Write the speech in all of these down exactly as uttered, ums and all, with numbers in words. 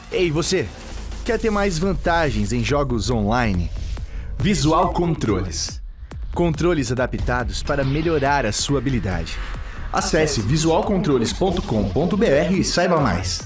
Ei, você! Quer ter mais vantagens em jogos online? Visual Controles. Controles adaptados para melhorar a sua habilidade. Acesse visual controles ponto com ponto br e saiba mais.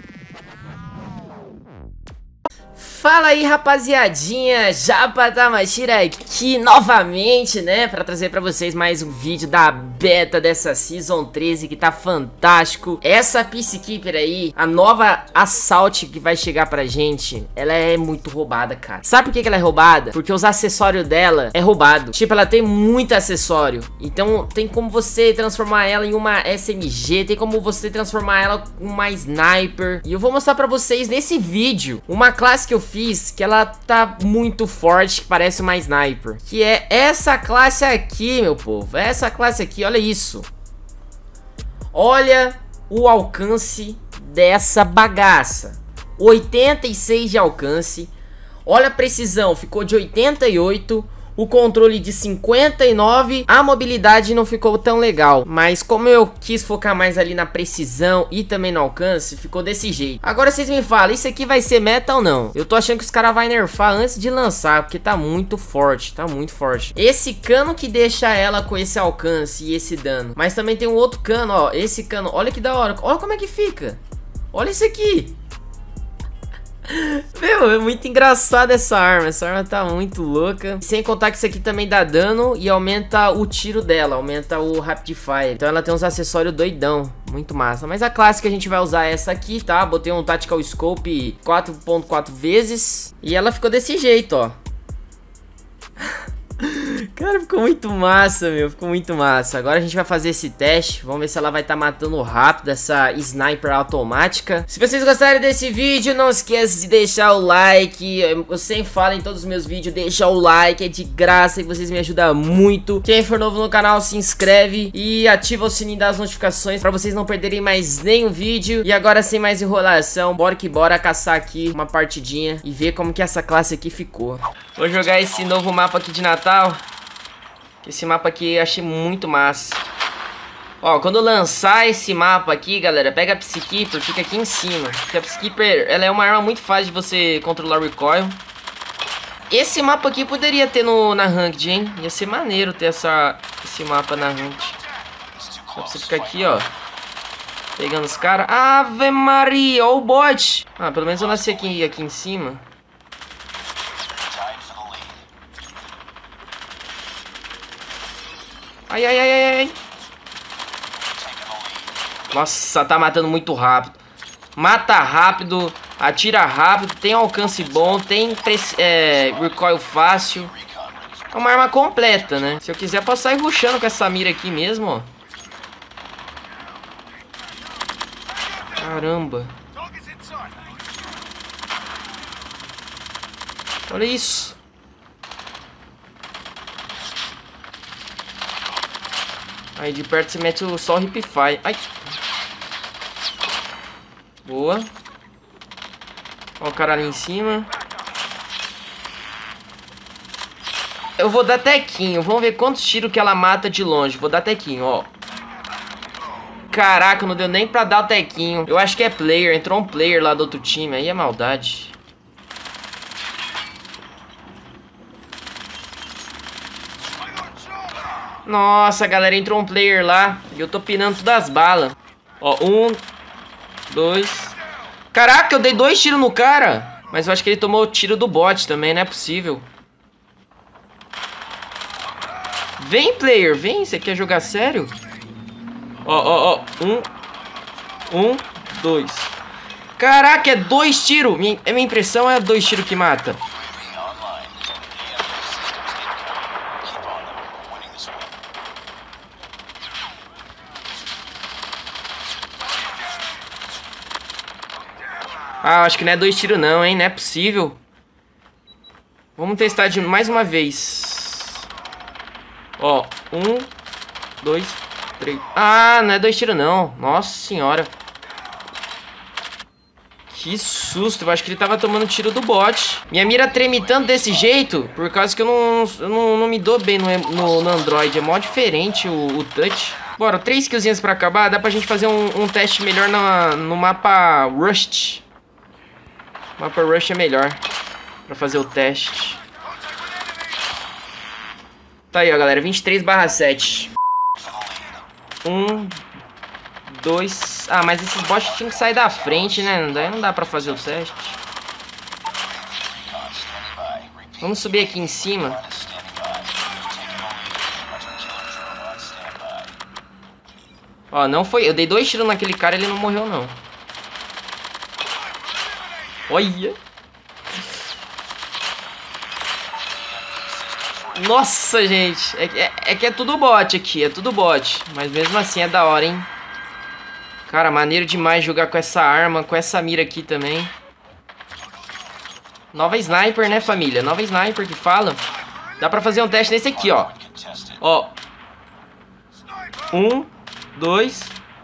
Fala aí, rapaziadinha, Japa Tamashiro aqui novamente, né, pra trazer pra vocês mais um vídeo da beta dessa Season treze que tá fantástico. Essa Peacekeeper aí, a nova Assault que vai chegar pra gente, ela é muito roubada, cara. Sabe por que que ela é roubada? Porque os acessórios dela é roubado. Tipo, ela tem muito acessório, então tem como você transformar ela em uma S M G, tem como você transformar ela em uma Sniper. E eu vou mostrar pra vocês nesse vídeo uma classe que eu fiz que ela tá muito forte, que parece uma Sniper, que é essa classe aqui, meu povo. Essa classe aqui, olha isso. Olha o alcance dessa bagaça, oitenta e seis de alcance. Olha a precisão, ficou de oitenta e oito. O controle de cinquenta e nove, a mobilidade não ficou tão legal, mas como eu quis focar mais ali na precisão e também no alcance, ficou desse jeito. Agora vocês me falam, isso aqui vai ser meta ou não? Eu tô achando que os caras vão nerfar antes de lançar, porque tá muito forte, tá muito forte. Esse cano que deixa ela com esse alcance e esse dano, mas também tem um outro cano, ó, esse cano, olha que da hora, olha como é que fica. Olha isso aqui. Meu, é muito engraçado essa arma. Essa arma tá muito louca. Sem contar que isso aqui também dá dano e aumenta o tiro dela, aumenta o Rapid Fire. Então ela tem uns acessórios doidão, muito massa. Mas a classe que a gente vai usar é essa aqui, tá? Botei um Tactical Scope quatro ponto quatro vezes e ela ficou desse jeito, ó. Cara, ficou muito massa, meu. Ficou muito massa. Agora a gente vai fazer esse teste. Vamos ver se ela vai estar tá matando rápido essa Sniper automática. Se vocês gostarem desse vídeo, não esqueça de deixar o like. Eu sempre falo em todos os meus vídeos, deixa o like, é de graça e vocês me ajudam muito. Quem for novo no canal, se inscreve e ativa o sininho das notificações pra vocês não perderem mais nenhum vídeo. E agora, sem mais enrolação, bora que bora caçar aqui uma partidinha e ver como que essa classe aqui ficou. Vou jogar esse novo mapa aqui de Natal. Esse mapa aqui eu achei muito massa. Ó, quando lançar esse mapa aqui, galera, pega a Peacekeeper, fica aqui em cima. Porque a Peacekeeper, ela é uma arma muito fácil de você controlar o recoil. Esse mapa aqui poderia ter no, na Ranked, hein? Ia ser maneiro ter essa, esse mapa na Ranked. Só pra você ficar aqui, ó, pegando os caras. Ave Maria, ó o bot. Ah, pelo menos eu nasci aqui, aqui em cima. Ai, ai, ai, ai, ai. Nossa, tá matando muito rápido. Mata rápido, atira rápido, tem alcance bom, tem é, recoil fácil. É uma arma completa, né? Se eu quiser, posso sair rushando com essa mira aqui mesmo, ó. Caramba. Olha isso. Aí de perto você mete o, só o Hipfire. Ai. Boa. Ó o cara ali em cima. Eu vou dar tequinho. Vamos ver quantos tiros que ela mata de longe. Vou dar tequinho, ó. Caraca, não deu nem pra dar o tequinho. Eu acho que é player. Entrou um player lá do outro time. Aí é maldade. Nossa, galera, entrou um player lá e eu tô pinando todas as balas. Ó, um, dois. Caraca, eu dei dois tiros no cara. Mas eu acho que ele tomou o tiro do bot também, não é possível. Vem, player, vem, você quer jogar sério? Ó, ó, ó, um, um, dois. Caraca, é dois tiros. Minha, minha impressão é dois tiros que mata. Ah, acho que não é dois tiros não, hein? Não é possível. Vamos testar de mais uma vez. Ó, um, dois, três. Ah, não é dois tiros não. Nossa senhora. Que susto, eu acho que ele tava tomando tiro do bot. Minha mira treme tanto desse jeito por causa que eu não, eu não, não me dou bem no, no, no Android. É mó diferente o, o touch. Bora, três killzinhas pra acabar. Dá pra gente fazer um, um teste melhor na, no mapa Rust. Mapa Rush é melhor pra fazer o teste. Tá aí, ó, galera. vinte e três barra sete. Um, dois... Ah, mas esses bots tinham que sair da frente, né? Daí não dá pra fazer o teste. Vamos subir aqui em cima. Ó, não foi... Eu dei dois tiros naquele cara e ele não morreu, não. Olha! Nossa, gente! É, é, é que é tudo bot aqui, é tudo bot. Mas mesmo assim é da hora, hein? Cara, maneiro demais jogar com essa arma, com essa mira aqui também. Nova sniper, né, família? Nova sniper que fala. Dá pra fazer um teste nesse aqui, ó. Ó. Um, dois,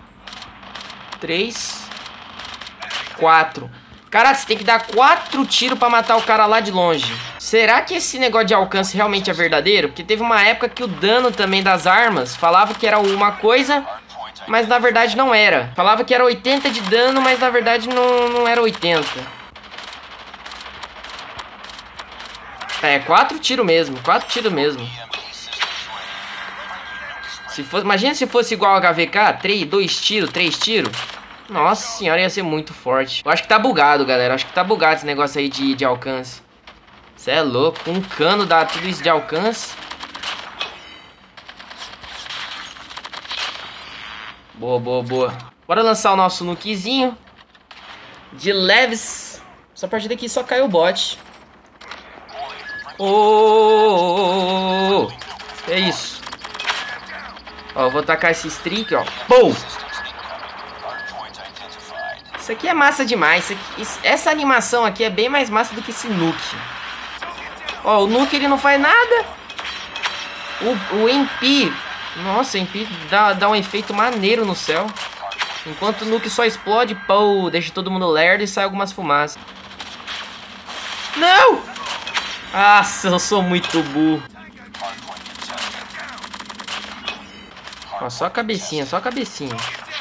três, quatro. Cara, você tem que dar quatro tiros pra matar o cara lá de longe. Será que esse negócio de alcance realmente é verdadeiro? Porque teve uma época que o dano também das armas falava que era uma coisa, mas na verdade não era. Falava que era oitenta de dano, mas na verdade não, não era oitenta. É, quatro tiros mesmo, quatro tiros mesmo. Se fosse, imagina se fosse igual ao H V K, três, dois tiros, três tiros. Nossa senhora, ia ser muito forte. Eu acho que tá bugado, galera. Acho que tá bugado esse negócio aí de, de alcance. Você é louco. Um cano dá tudo isso de alcance. Boa, boa, boa. Bora lançar o nosso nukezinho. De leves. Essa partida aqui só caiu o bot. Ô, oh, oh, oh, oh. É isso. Ó, eu vou tacar esse streak, ó. Pum! Isso aqui é massa demais. Isso aqui, isso, essa animação aqui é bem mais massa do que esse nuke. Ó, o nuke ele não faz nada. O, o M P... Nossa, o M P dá, dá um efeito maneiro no céu. Enquanto o nuke só explode, pô, deixa todo mundo lerdo e sai algumas fumaças. Não! Nossa, eu sou muito burro. Ó, só a cabecinha, só a cabecinha.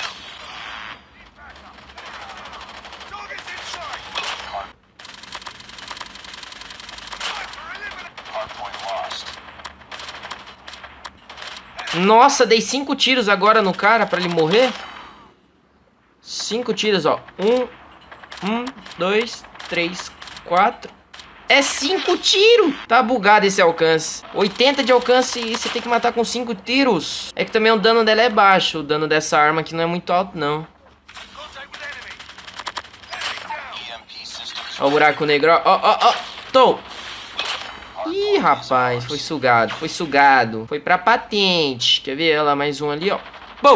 Nossa, dei cinco tiros agora no cara pra ele morrer. Cinco tiros, ó. Um, um, dois, três, quatro. É cinco tiros. Tá bugado esse alcance. oitenta de alcance e você tem que matar com cinco tiros. É que também o dano dela é baixo. O dano dessa arma aqui não é muito alto, não. Ó o buraco negro, ó, ó, ó. Tô. Ih, rapaz, foi sugado, foi sugado. Foi pra patente. Quer ver ela? Mais um ali, ó. Bom.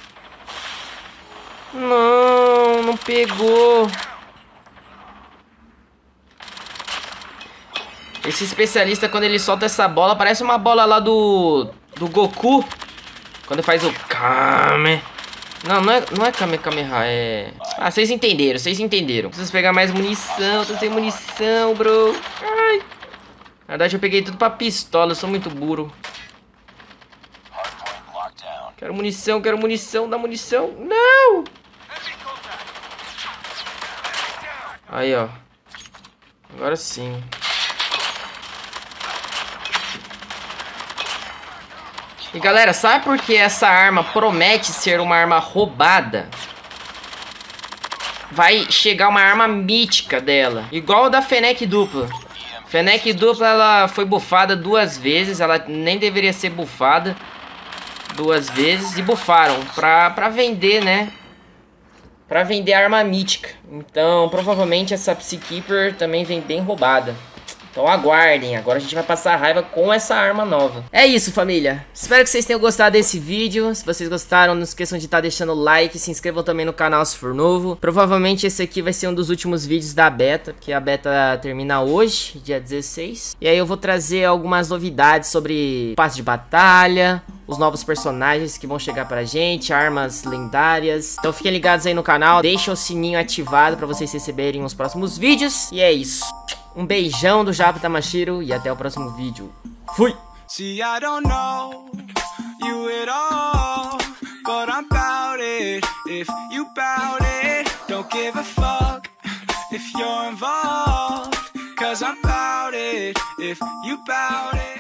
Não, não pegou. Esse especialista, quando ele solta essa bola, parece uma bola lá do... Do Goku. Quando faz o Kame. Não, não é, não é Kame Kameha, é... Ah, vocês entenderam, vocês entenderam. Preciso pegar mais munição, tô sem munição, bro. Ai. Na verdade eu peguei tudo pra pistola, eu sou muito burro. Quero munição, quero munição, dá munição. Não! Aí, ó. Agora sim. E galera, sabe por que essa arma promete ser uma arma roubada? Vai chegar uma arma mítica dela, igual a da Fennec dupla. Fennec dupla, ela foi bufada duas vezes. Ela nem deveria ser bufada duas vezes. E bufaram pra, pra vender, né? Pra vender arma mítica. Então, provavelmente essa Psykeeper também vem bem roubada. Então aguardem, agora a gente vai passar raiva com essa arma nova. É isso, família. Espero que vocês tenham gostado desse vídeo. Se vocês gostaram, não esqueçam de estar deixando o like. Se inscrevam também no canal se for novo. Provavelmente esse aqui vai ser um dos últimos vídeos da beta, porque a beta termina hoje, dia dezesseis. E aí eu vou trazer algumas novidades sobre passe de batalha, os novos personagens que vão chegar pra gente, armas lendárias. Então fiquem ligados aí no canal, deixem o sininho ativado pra vocês receberem os próximos vídeos. E é isso. Um beijão do Japa Tamashiro e até o próximo vídeo. Fui! See, I don't know you at all, but I'm bout it. If you bout it, don't give a fuck. if you're involved, cause I'm about it, if you bout it.